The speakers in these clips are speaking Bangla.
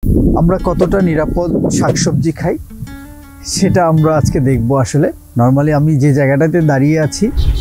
আমরা কতটা নিরাপদ শাকসবজি খাই সেটা আমরা আজকে দেখব। আসলে নরমালি আমি যে জায়গাটাতে দাঁড়িয়ে আছি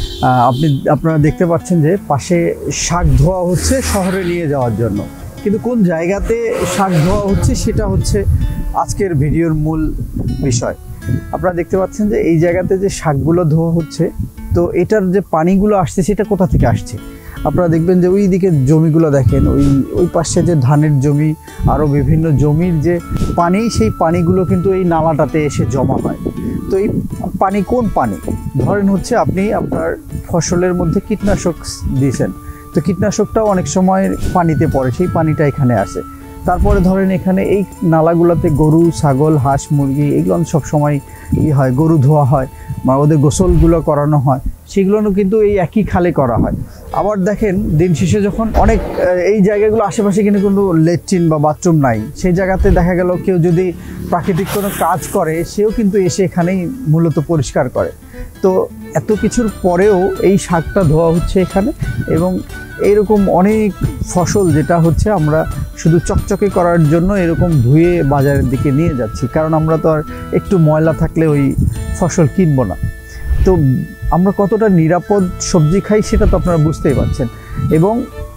আপনারা দেখতে পাচ্ছেন যে পাশে শাক ধোয়া হচ্ছে শহরে নিয়ে যাওয়ার জন্য, কিন্তু কোন জায়গাতে শাক ধোয়া হচ্ছে সেটা হচ্ছে আজকের ভিডিওর মূল বিষয়। আপনারা দেখতে পাচ্ছেন যে এই জায়গাতে যে শাকগুলো ধোয়া হচ্ছে, তো এটার যে পানিগুলো আসছে সেটা কোথা থেকে আসছে। আপনারা দেখবেন যে ওই দিকে জমিগুলো দেখেন, ওই পাশে যে ধানের জমি, আরও বিভিন্ন জমির যে পানি, সেই পানিগুলো কিন্তু এই নালাটাতে এসে জমা হয়। তো এই পানি কোন পানি? ধরেন হচ্ছে আপনি আপনার ফসলের মধ্যে কীটনাশক দিয়েছেন, তো কীটনাশকটাও অনেক সময় পানিতে পড়ে, সেই পানিটা এখানে আসে। তারপরে ধরেন এখানে এই নালাগুলোতে গরু, ছাগল, হাঁস, মুরগি এগুলো সব সময় হয়, গরু ধোয়া হয় বা ওদের গোসলগুলো করানো হয়, সেগুলো কিন্তু এই একই খালে করা হয়। আবার দেখেন দিন শেষে যখন অনেক এই জায়গাগুলো আশেপাশে কিন্তু কোনো লেট্রিন বা বাথরুম নাই, সেই জায়গাতে দেখা গেল কেউ যদি প্রাকৃতিক কোনো কাজ করে সেও কিন্তু এসে এখানেই মূলত পরিষ্কার করে। তো এত কিছুর পরেও এই শাকটা ধোয়া হচ্ছে এখানে, এবং এইরকম অনেক ফসল যেটা হচ্ছে আমরা শুধু চকচকে করার জন্য এরকম ধুয়ে বাজারের দিকে নিয়ে যাচ্ছি, কারণ আমরা তো আর একটু ময়লা থাকলে ওই ফসল কিনবো না। তো আমরা কতটা নিরাপদ সবজি খাই সেটা তো আপনারা বুঝতেই পারছেন, এবং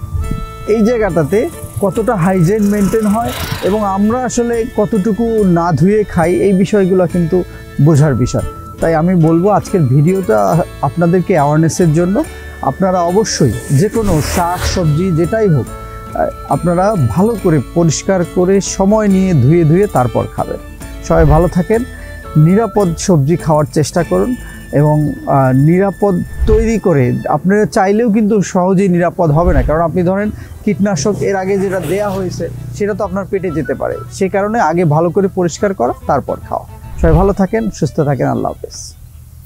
এই জায়গাটাতে কতটা হাইজিন মেনটেন হয় এবং আমরা আসলে কতটুকু না ধুয়ে খাই, এই বিষয়গুলো কিন্তু বোঝার বিষয়। তাই আমি বলবো আজকের ভিডিওটা আপনাদেরকে অ্যাওয়ারনেসের জন্য। আপনারা অবশ্যই যে কোনো শাক সবজি যেটাই হোক আপনারা ভালো করে পরিষ্কার করে সময় নিয়ে ধুয়ে তারপর খাবেন। সবাই ভালো থাকেন, নিরাপদ সবজি খাওয়ার চেষ্টা করুন, এবং নিরাপদ তৈরি করে আপনারা চাইলেও কিন্তু সহজেই নিরাপদ হবে না, কারণ আপনি ধরেন কীটনাশক এর আগে যেটা দেয়া হয়েছে সেটা তো আপনার পেটে যেতে পারে। সেই কারণে আগে ভালো করে পরিষ্কার করা, তারপর খাওয়া। সবাই ভালো থাকেন, সুস্থ থাকেন, আল্লাহ হাফেজ।